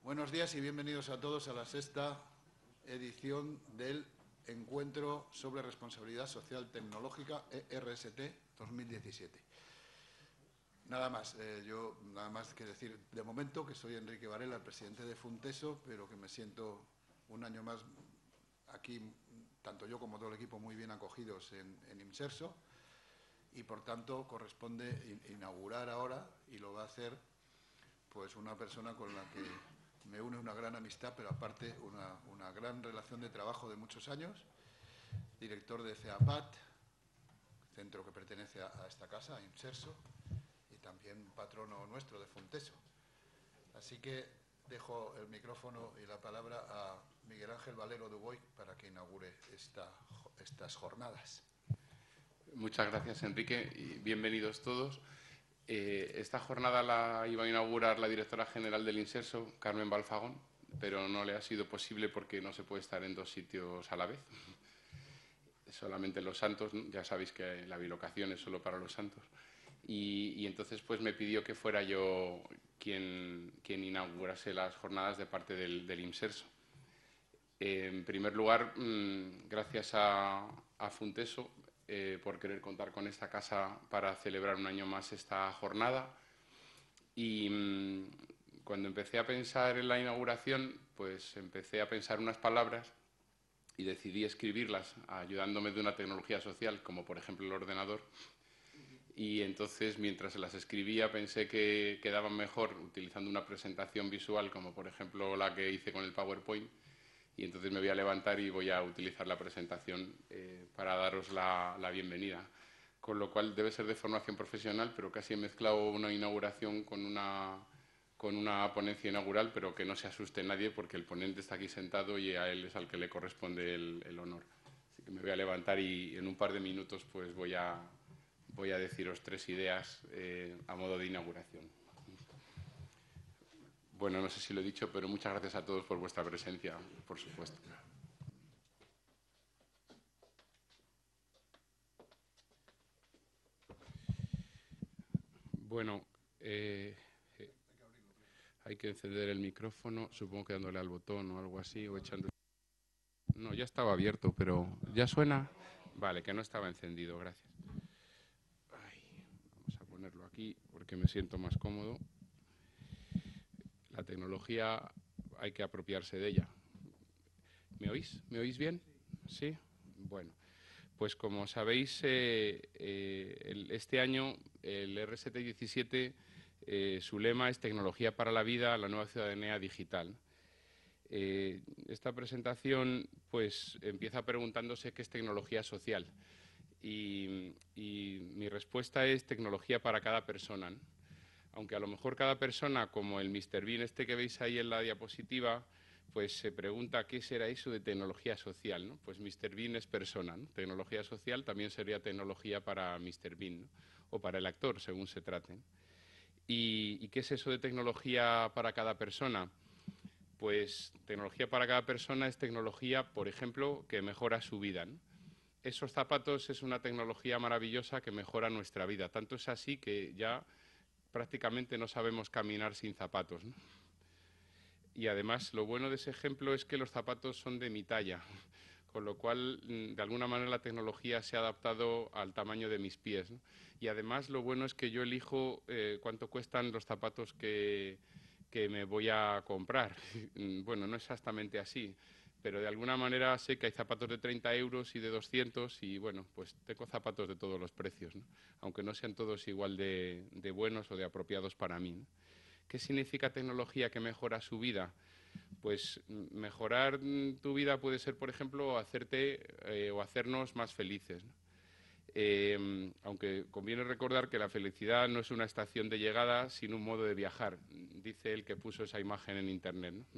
Buenos días y bienvenidos a todos a la sexta edición del Encuentro sobre Responsabilidad Social Tecnológica ERST 2017. Nada más que decir de momento que soy Enrique Varela, el presidente de Funteso, pero que me siento un año más aquí, tanto yo como todo el equipo, muy bien acogidos en Imserso, y por tanto corresponde inaugurar ahora, y lo va a hacer pues una persona con la que me une una gran amistad, pero aparte una gran relación de trabajo de muchos años, director de CEAPAT, centro que pertenece a esta casa, a Imserso, y también patrono nuestro de Funteso. Así que dejo el micrófono y la palabra a Miguel Ángel Valero Dubois para que inaugure estas jornadas. Muchas gracias, Enrique, y bienvenidos todos. Esta jornada la iba a inaugurar la directora general del Imserso, Carmen Balfagón, pero no le ha sido posible porque no se puede estar en dos sitios a la vez. Solamente Los Santos, ya sabéis que la bilocación es solo para Los Santos. Y entonces pues me pidió que fuera yo quien inaugurase las jornadas de parte del Imserso. En primer lugar, gracias a Funteso por querer contar con esta casa para celebrar un año más esta jornada. Y cuando empecé a pensar en la inauguración, pues empecé a pensar unas palabras y decidí escribirlas ayudándome de una tecnología social, como por ejemplo el ordenador. Y entonces, mientras las escribía, pensé que quedaban mejor utilizando una presentación visual, como por ejemplo la que hice con el PowerPoint. Y entonces me voy a levantar y voy a utilizar la presentación para daros la bienvenida. Con lo cual debe ser de formación profesional, pero casi he mezclado una inauguración con una ponencia inaugural, pero que no se asuste nadie porque el ponente está aquí sentado y a él es al que le corresponde el honor. Así que me voy a levantar y en un par de minutos pues voy a deciros 3 ideas a modo de inauguración. Bueno, no sé si lo he dicho, pero muchas gracias a todos por vuestra presencia, por supuesto. Bueno, hay que encender el micrófono, supongo que dándole al botón o algo así, o echando... No, ya estaba abierto, pero ¿ya suena? Vale, que no estaba encendido, gracias. Vamos a ponerlo aquí porque me siento más cómodo. La tecnología hay que apropiarse de ella. ¿Me oís? ¿Me oís bien? Sí. Bueno, pues como sabéis, este año el RST17, su lema es Tecnología para la Vida, la nueva ciudadanía digital. Esta presentación pues empieza preguntándose qué es tecnología social y mi respuesta es tecnología para cada persona, ¿no? Aunque a lo mejor cada persona, como el Mr. Bean este que veis ahí en la diapositiva, pues se pregunta qué será eso de tecnología social, ¿no? Pues Mr. Bean es persona, ¿no? Tecnología social también sería tecnología para Mr. Bean, ¿no? O para el actor, según se trate. ¿Y qué es eso de tecnología para cada persona? Pues tecnología para cada persona es tecnología, por ejemplo, que mejora su vida, ¿no? Esos zapatos es una tecnología maravillosa que mejora nuestra vida. Tanto es así que ya prácticamente no sabemos caminar sin zapatos, ¿no? Y además lo bueno de ese ejemplo es que los zapatos son de mi talla, con lo cual de alguna manera la tecnología se ha adaptado al tamaño de mis pies, ¿no? Y además lo bueno es que yo elijo cuánto cuestan los zapatos que me voy a comprar. Bueno, no es exactamente así, pero de alguna manera sé que hay zapatos de 30 euros y de 200 y bueno, pues tengo zapatos de todos los precios, ¿no? Aunque no sean todos igual de buenos o de apropiados para mí, ¿no? ¿Qué significa tecnología que mejora su vida? Pues mejorar tu vida puede ser, por ejemplo, hacerte o hacernos más felices, ¿no? Aunque conviene recordar que la felicidad no es una estación de llegada, sino un modo de viajar, dice el que puso esa imagen en Internet, ¿no?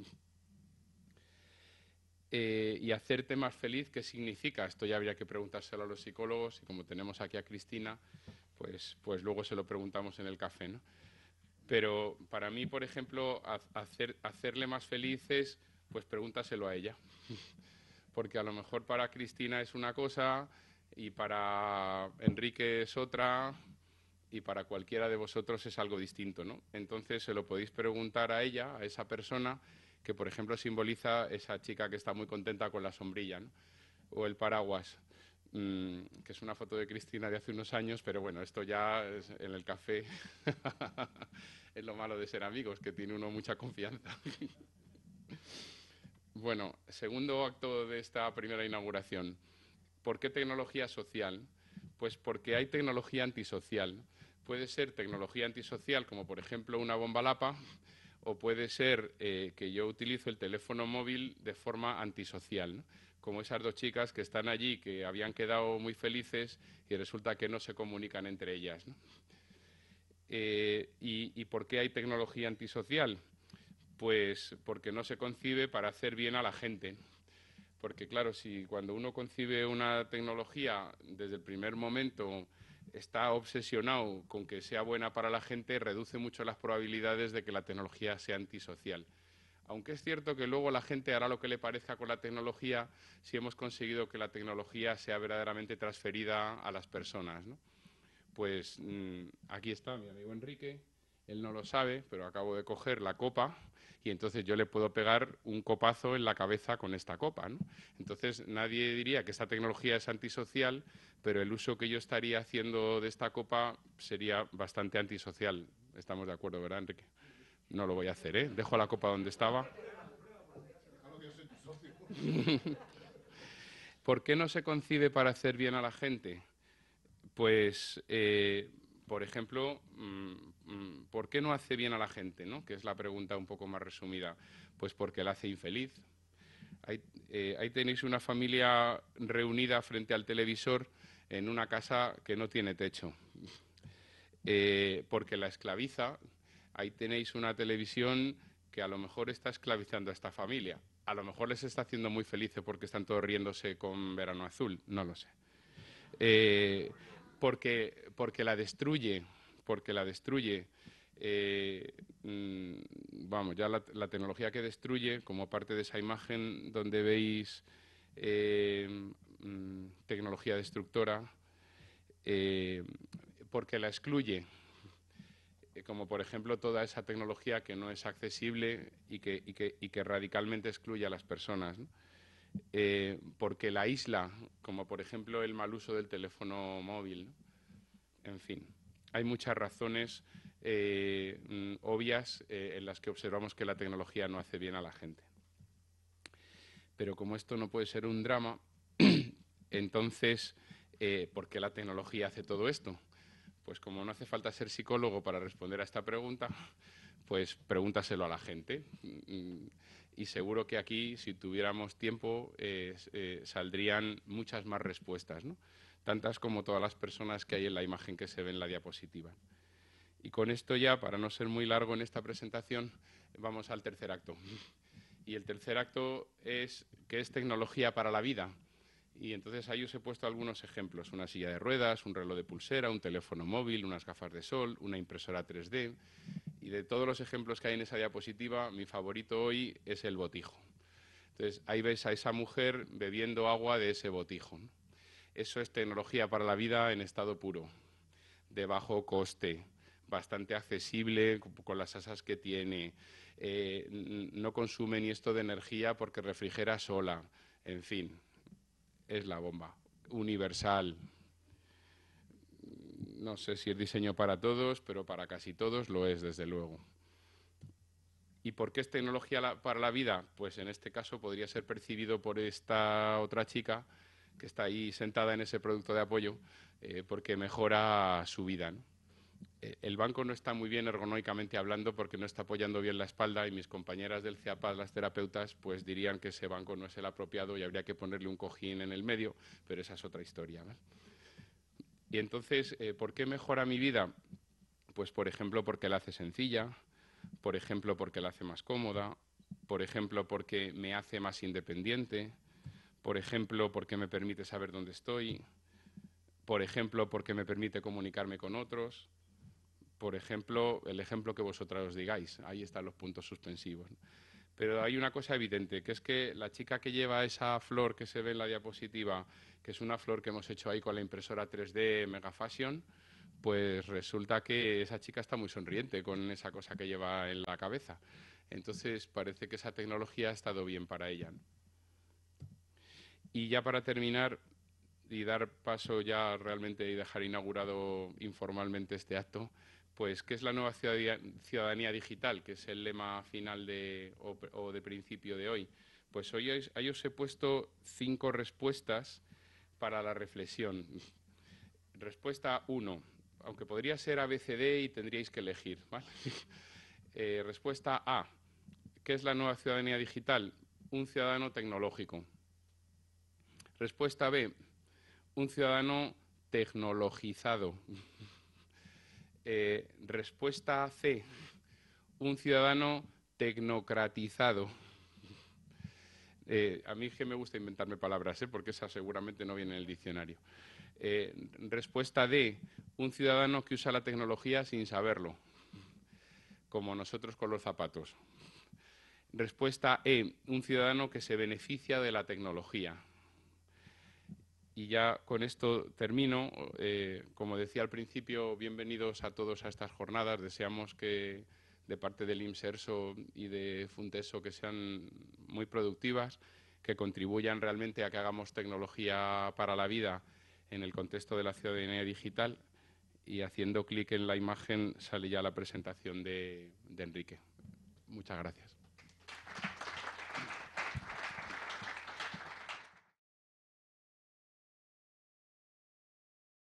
Y hacerte más feliz, ¿qué significa? Esto ya habría que preguntárselo a los psicólogos y como tenemos aquí a Cristina, pues luego se lo preguntamos en el café, ¿no? Pero para mí, por ejemplo, hacerle más feliz es, pues pregúntaselo a ella. Porque a lo mejor para Cristina es una cosa y para Enrique es otra y para cualquiera de vosotros es algo distinto, ¿no? Entonces se lo podéis preguntar a ella, a esa persona, que por ejemplo simboliza esa chica que está muy contenta con la sombrilla, ¿no? O el paraguas, que es una foto de Cristina de hace unos años, pero bueno, esto ya es en el café es lo malo de ser amigos, que tiene uno mucha confianza. Bueno, segundo acto de esta primera inauguración. ¿Por qué tecnología social? Pues porque hay tecnología antisocial. Puede ser tecnología antisocial, como por ejemplo una bomba lapa, o puede ser que yo utilizo el teléfono móvil de forma antisocial, ¿no? Como esas dos chicas que están allí, que habían quedado muy felices y resulta que no se comunican entre ellas, ¿no? ¿Y por qué hay tecnología antisocial? Pues porque no se concibe para hacer bien a la gente. Porque claro, si cuando uno concibe una tecnología desde el primer momento está obsesionado con que sea buena para la gente, reduce mucho las probabilidades de que la tecnología sea antisocial. Aunque es cierto que luego la gente hará lo que le parezca con la tecnología si hemos conseguido que la tecnología sea verdaderamente transferida a las personas, ¿no? Pues aquí está mi amigo Enrique, él no lo sabe, pero acabo de coger la copa y entonces yo le puedo pegar un copazo en la cabeza con esta copa, ¿no? Entonces nadie diría que esta tecnología es antisocial, pero el uso que yo estaría haciendo de esta copa sería bastante antisocial. Estamos de acuerdo, ¿verdad, Enrique? No lo voy a hacer, ¿eh? Dejo la copa donde estaba. ¿Por qué no se concibe para hacer bien a la gente? Pues, por ejemplo, ¿por qué no hace bien a la gente, ¿no? Que es la pregunta un poco más resumida. Pues porque la hace infeliz. Ahí tenéis una familia reunida frente al televisor en una casa que no tiene techo. Porque la esclaviza. Ahí tenéis una televisión que a lo mejor está esclavizando a esta familia. A lo mejor les está haciendo muy felices porque están todos riéndose con Verano Azul, no lo sé. Porque la destruye, porque la destruye. Vamos, ya la tecnología que destruye, como parte de esa imagen donde veis tecnología destructora, porque la excluye, como por ejemplo toda esa tecnología que no es accesible y que radicalmente excluye a las personas, ¿no? Porque la isla, como por ejemplo el mal uso del teléfono móvil, ¿no? En fin, hay muchas razones obvias en las que observamos que la tecnología no hace bien a la gente. Pero como esto no puede ser un drama, entonces, ¿por qué la tecnología hace todo esto? Pues como no hace falta ser psicólogo para responder a esta pregunta, pues pregúntaselo a la gente. Y seguro que aquí, si tuviéramos tiempo, saldrían muchas más respuestas, ¿no? Tantas como todas las personas que hay en la imagen que se ve en la diapositiva. Y con esto ya, para no ser muy largo en esta presentación, vamos al tercer acto. Y el tercer acto es que es tecnología para la vida. Y entonces ahí os he puesto algunos ejemplos. Una silla de ruedas, un reloj de pulsera, un teléfono móvil, unas gafas de sol, una impresora 3D. Y de todos los ejemplos que hay en esa diapositiva, mi favorito hoy es el botijo. Entonces ahí ves a esa mujer bebiendo agua de ese botijo, ¿no? Eso es tecnología para la vida en estado puro, de bajo coste, bastante accesible con las asas que tiene, no consume ni esto de energía porque refrigera sola, en fin, es la bomba, universal. No sé si es diseño para todos, pero para casi todos lo es, desde luego. ¿Y por qué es tecnología para la vida? Pues en este caso podría ser percibido por esta otra chica que está ahí sentada en ese producto de apoyo, porque mejora su vida, ¿no? El banco no está muy bien ergonómicamente hablando porque no está apoyando bien la espalda y mis compañeras del CEAPAS, las terapeutas, pues dirían que ese banco no es el apropiado y habría que ponerle un cojín en el medio, pero esa es otra historia, ¿no? Y entonces, ¿por qué mejora mi vida? Pues, por ejemplo, porque la hace sencilla, por ejemplo, porque la hace más cómoda, por ejemplo, porque me hace más independiente, por ejemplo, porque me permite saber dónde estoy, por ejemplo, porque me permite comunicarme con otros, por ejemplo, el ejemplo que vosotras os digáis. Ahí están los puntos suspensivos. Pero hay una cosa evidente, que es que la chica que lleva esa flor que se ve en la diapositiva, que es una flor que hemos hecho ahí con la impresora 3D Megafashion, pues resulta que esa chica está muy sonriente con esa cosa que lleva en la cabeza. Entonces, parece que esa tecnología ha estado bien para ella, ¿no? Y ya para terminar y dar paso ya realmente y dejar inaugurado informalmente este acto, pues ¿qué es la nueva ciudadanía digital? Que es el lema final o de principio de hoy. Pues hoy os he puesto 5 respuestas para la reflexión. Respuesta 1, aunque podría ser ABCD y tendríais que elegir, ¿vale? Respuesta A, ¿qué es la nueva ciudadanía digital? Un ciudadano tecnológico. Respuesta B, un ciudadano tecnologizado. Respuesta C, un ciudadano tecnocratizado. A mí es que me gusta inventarme palabras, porque esa seguramente no viene en el diccionario. Respuesta D, un ciudadano que usa la tecnología sin saberlo, como nosotros con los zapatos. Respuesta E, un ciudadano que se beneficia de la tecnología. Y ya con esto termino. Como decía al principio, bienvenidos a todos a estas jornadas. Deseamos que de parte del IMSERSO y de Funteso que sean muy productivas, que contribuyan realmente a que hagamos tecnología para la vida en el contexto de la ciudadanía digital. Y haciendo clic en la imagen sale ya la presentación de Enrique. Muchas gracias.